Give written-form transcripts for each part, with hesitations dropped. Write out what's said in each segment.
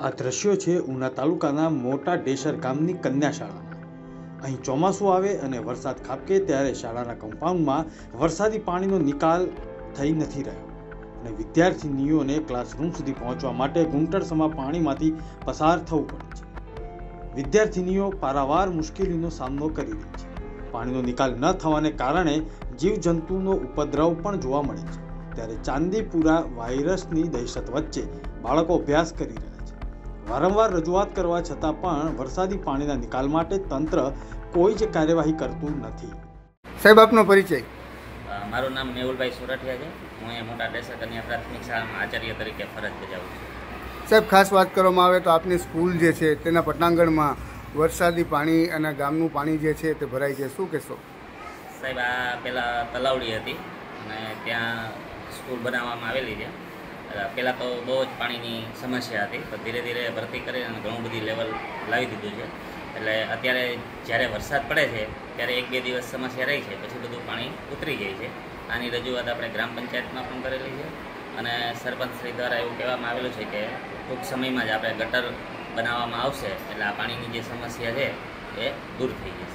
આ દ્રશ્યો છે ઉના તાલુકાના મોટા ડેસર ગામની કન્યા શાળાના। અહીં ચોમાસું આવે અને વરસાદ ખાબકે ત્યારે શાળાના કમ્પાઉન્ડમાં વરસાદી પાણીનો નિકાલ થઈ નથી રહ્યો અને વિદ્યાર્થીનીઓને ક્લાસરૂમ સુધી પહોંચવા માટે ઘૂંટણસમા પાણીમાંથી પસાર થવું પડે છે। વિદ્યાર્થીનીઓ પારાવાર મુશ્કેલીનો સામનો કરી રહી છે। પાણીનો નિકાલ ન થવાને કારણે જીવજંતુનો ઉપદ્રવ પણ જોવા મળે છે। ત્યારે ચાંદીપુરા વાયરસની દહેશત વચ્ચે બાળકો અભ્યાસ કરી રહ્યા છે। વારંવાર રજૂઆત કરવા છતાં પણ વરસાદી પાણીના નિકાલ માટે તંત્ર કોઈ જ કાર્યવાહી કરતું નથી। સાહેબ, આપનો પરિચય? મારું નામ મેહુલભાઈ સોરઠિયા છે। હું અહીંયા મોટા ડેસર કન્યા પ્રાથમિક શાળામાં આચાર્ય તરીકે ફરજ બજાવું છું। સાહેબ, ખાસ વાત કરવામાં આવે તો આપની સ્કૂલ જે છે તેના પટાંગણમાં વરસાદી પાણી અને ગામનું પાણી જે છે તે ભરાય છે, શું કહેશો? સાહેબ, આ પહેલાં તલાવડી હતી અને ત્યાં સ્કૂલ બનાવવામાં આવેલી છે। પહેલાં તો બહુ જ પાણીની સમસ્યા હતી, તો ધીરે ધીરે ભરતી કરી અને ઘણું બધી લેવલ લાવી દીધું છે। એટલે અત્યારે જ્યારે વરસાદ પડે છે ત્યારે 1-2 દિવસ સમસ્યા રહી છે, પછી બધું પાણી ઉતરી જાય છે। આની રજૂઆત આપણે ગ્રામ પંચાયતમાં પણ કરેલી છે અને સરપંચશ્રી દ્વારા એવું કહેવામાં આવેલું છે કે ટૂંક સમયમાં જ આપણે ગટર બનાવવામાં આવશે એટલે આ પાણીની જે સમસ્યા છે એ દૂર થઈ જશે।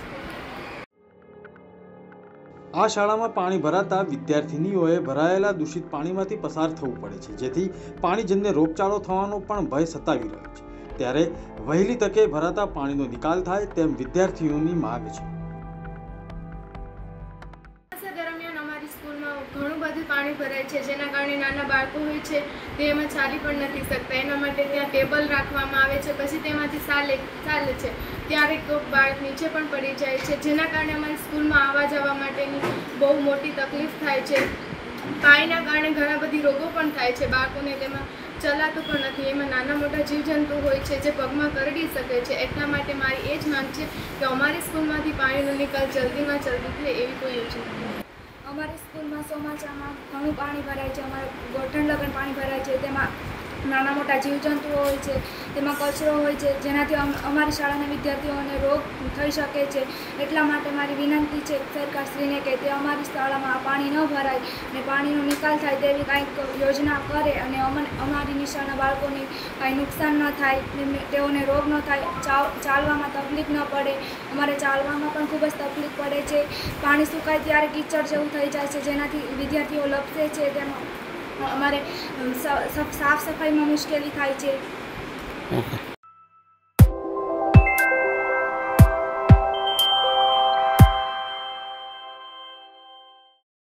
આ શાળામાં પાણી ભરાતા વિદ્યાર્થીનીઓએ ભરાયેલા દૂષિત પાણીમાંથી પસાર થવું પડે છે, જેથી પાણીજન્ય રોગચાળો થવાનો પણ ભય સતાવી રહ્યો છે। ત્યારે વહેલી તકે ભરાતા પાણીનો નિકાલ થાય તેમ વિદ્યાર્થીઓની માંગ છે। દરમિયાન અમારી સ્કૂલમાં ઘણું બધું પાણી ભરાય છે, જેના કારણે નાના બાળકો હોય છે તે એમાં ચાલી પણ નથી શકતા। એના માટે ત્યાં ટેબલ રાખવામાં આવે છે, પછી તેમાંથી ચાલે છે ત્યારે બાળક નીચે પણ પડી જાય છે, જેના કારણે અમારી સ્કૂલમાં આવવા જવા માટેની બહુ મોટી તકલીફ થાય છે। પાણીના કારણે ઘણા બધી રોગો પણ થાય છે, બાળકોને તેમાં ચલાતું પણ નથી। એમાં નાના મોટા જીવજંતુ હોય છે જે પગમાં કરડી શકે છે। એટલા માટે મારી એ જ માંગ છે કે અમારી સ્કૂલમાંથી પાણીનો નિકાલ જલ્દીમાં જલ્દી થાય એવી કોઈ યોજના। અમારી સ્કૂલમાં ચોમાસામાં ઘણું પાણી ભરાય છે, અમારે ગોઠણ લગન પાણી ભરાય છે, તેમાં નાના મોટા જીવજંતુઓ હોય છે, તેમાં કચરો હોય છે, જેનાથી અમારી શાળાના વિદ્યાર્થીઓને રોગ થઈ શકે છે। એટલા માટે મારી વિનંતી છે સરકારશ્રીને કે તે અમારી શાળામાં પાણી ન ભરાય અને પાણીનો નિકાલ થાય તેવી કાંઈક યોજના કરે અને અમારી નિશાળના બાળકોને કાંઈ નુકસાન ન થાય, તેઓને રોગ ન થાય, ચાલવામાં તકલીફ ન પડે। અમારે ચાલવામાં પણ ખૂબ જ તકલીફ પડે છે। પાણી સુકાય ત્યારે કીચડ જેવું થઈ જાય છે, જેનાથી વિદ્યાર્થીઓ લપસે છે, તેમાં અમારે સાફ સફાઈમાં મુશ્કેલી થાય છે।